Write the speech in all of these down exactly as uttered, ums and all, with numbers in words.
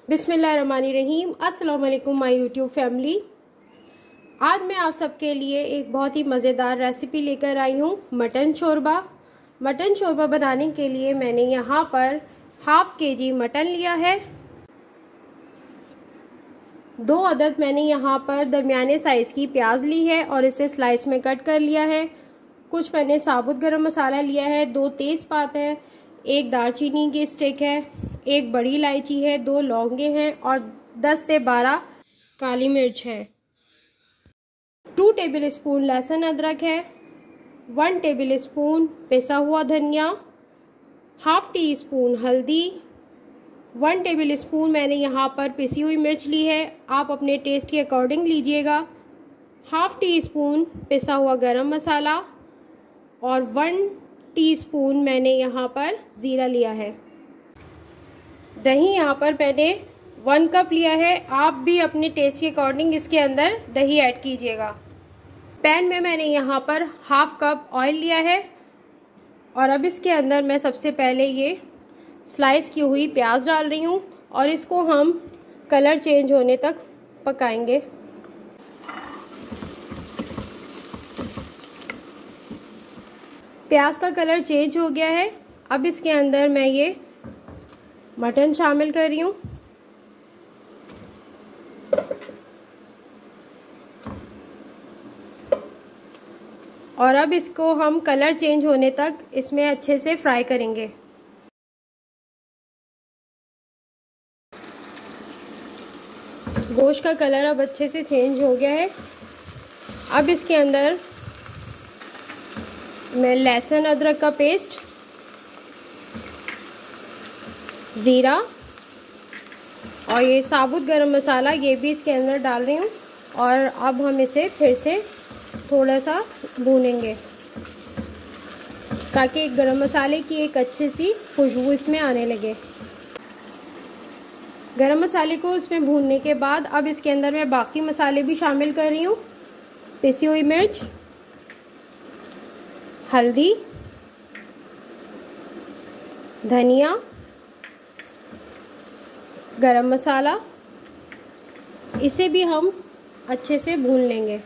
बिस्मिल्लाहिर्रहमानिर्रहीम। अस्सलाम वालेकुम माय यूट्यूब फैमिली। आज मैं आप सबके लिए एक बहुत ही मज़ेदार रेसिपी लेकर आई हूँ, मटन शोरबा। मटन शोरबा बनाने के लिए मैंने यहाँ पर हाफ के जी मटन लिया है। दो अदद मैंने यहाँ पर दरमियाने साइज़ की प्याज ली है और इसे स्लाइस में कट कर लिया है। कुछ मैंने साबुत गरम मसाला लिया है, दो तेज़पात है, एक दालचीनी की स्टिक है, एक बड़ी इलायची है, दो लौंगे हैं और दस से बारह काली मिर्च है। टू टेबल स्पून लहसुन अदरक है, वन टेबल स्पून पिसा हुआ धनिया, हाफ टी स्पून हल्दी, वन टेबल स्पून मैंने यहाँ पर पिसी हुई मिर्च ली है, आप अपने टेस्ट के अकॉर्डिंग लीजिएगा। हाफ टी स्पून पिसा हुआ गरम मसाला और वन टीस्पून मैंने यहाँ पर ज़ीरा लिया है। दही यहाँ पर मैंने वन कप लिया है, आप भी अपने टेस्ट के अकॉर्डिंग इसके अंदर दही ऐड कीजिएगा। पैन में मैंने यहाँ पर हाफ कप ऑयल लिया है और अब इसके अंदर मैं सबसे पहले ये स्लाइस की हुई प्याज डाल रही हूँ और इसको हम कलर चेंज होने तक पकाएंगे। प्याज का कलर चेंज हो गया है। अब इसके अंदर मैं ये मटन शामिल कर रही हूँ। और अब इसको हम कलर चेंज होने तक इसमें अच्छे से फ्राई करेंगे। गोश्त का कलर अब अच्छे से चेंज हो गया है। अब इसके अंदर मैं लहसुन अदरक का पेस्ट, ज़ीरा और ये साबुत गरम मसाला ये भी इसके अंदर डाल रही हूँ और अब हम इसे फिर से थोड़ा सा भूनेंगे ताकि गरम मसाले की एक अच्छी सी खुशबू इसमें आने लगे। गरम मसाले को इसमें भूनने के बाद अब इसके अंदर मैं बाकी मसाले भी शामिल कर रही हूँ। पिसी हुई मिर्च, हल्दी, धनिया, गरम मसाला, इसे भी हम अच्छे से भून लेंगे।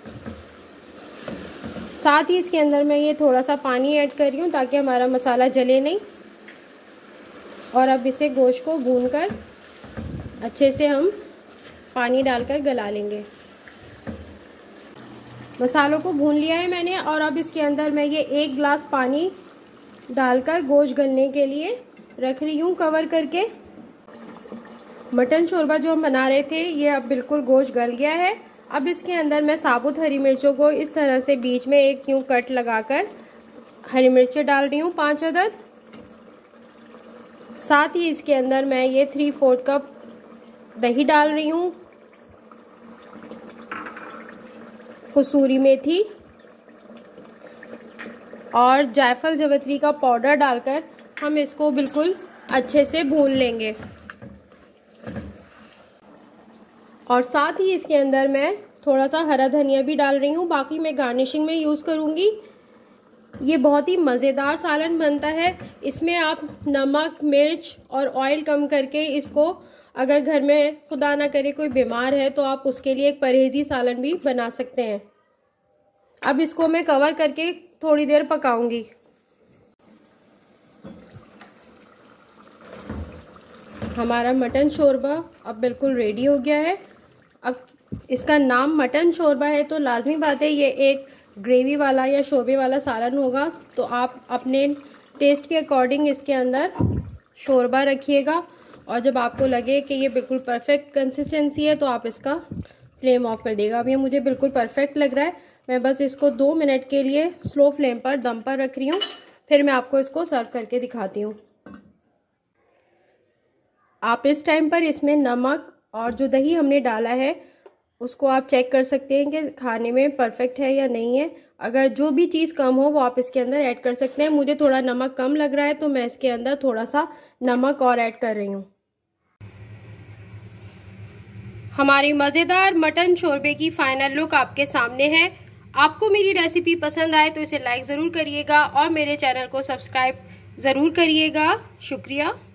साथ ही इसके अंदर मैं ये थोड़ा सा पानी ऐड कर रही हूँ ताकि हमारा मसाला जले नहीं। और अब इसे गोश्त को भूनकर अच्छे से हम पानी डालकर गला लेंगे। मसालों को भून लिया है मैंने और अब इसके अंदर मैं ये एक गिलास पानी डालकर गोश्त गलने के लिए रख रही हूँ कवर करके। मटन शोरबा जो हम बना रहे थे ये अब बिल्कुल गोश्त गल गया है। अब इसके अंदर मैं साबुत हरी मिर्चों को इस तरह से बीच में एक यूं कट लगाकर हरी मिर्चें डाल रही हूँ, पाँच अदद। साथ ही इसके अंदर मैं ये थ्री फोर्थ कप दही डाल रही हूँ, कसूरी मेथी और जायफल जावित्री का पाउडर डालकर हम इसको बिल्कुल अच्छे से भून लेंगे। और साथ ही इसके अंदर मैं थोड़ा सा हरा धनिया भी डाल रही हूँ, बाकी मैं गार्निशिंग में यूज़ करूँगी। ये बहुत ही मज़ेदार सालन बनता है। इसमें आप नमक, मिर्च और ऑयल कम करके इसको, अगर घर में खुदा ना करे कोई बीमार है तो आप उसके लिए एक परहेजी सालन भी बना सकते हैं। अब इसको मैं कवर करके थोड़ी देर पकाऊंगी। हमारा मटन शोरबा अब बिल्कुल रेडी हो गया है। अब इसका नाम मटन शोरबा है तो लाजमी बात है ये एक ग्रेवी वाला या शोरबे वाला सालन होगा, तो आप अपने टेस्ट के अकॉर्डिंग इसके अंदर शोरबा रखिएगा। और जब आपको लगे कि ये बिल्कुल परफेक्ट कंसिस्टेंसी है तो आप इसका फ्लेम ऑफ कर देगा। अब ये मुझे बिल्कुल परफेक्ट लग रहा है। मैं बस इसको दो मिनट के लिए स्लो फ्लेम पर दम पर रख रही हूँ, फिर मैं आपको इसको सर्व करके दिखाती हूँ। आप इस टाइम पर इसमें नमक और जो दही हमने डाला है उसको आप चेक कर सकते हैं कि खाने में परफेक्ट है या नहीं है। अगर जो भी चीज़ कम हो वो आप इसके अंदर ऐड कर सकते हैं। मुझे थोड़ा नमक कम लग रहा है तो मैं इसके अंदर थोड़ा सा नमक और ऐड कर रही हूँ। हमारी मज़ेदार मटन शोरबे की फाइनल लुक आपके सामने है। आपको मेरी रेसिपी पसंद आए तो इसे लाइक ज़रूर करिएगा और मेरे चैनल को सब्सक्राइब ज़रूर करिएगा। शुक्रिया।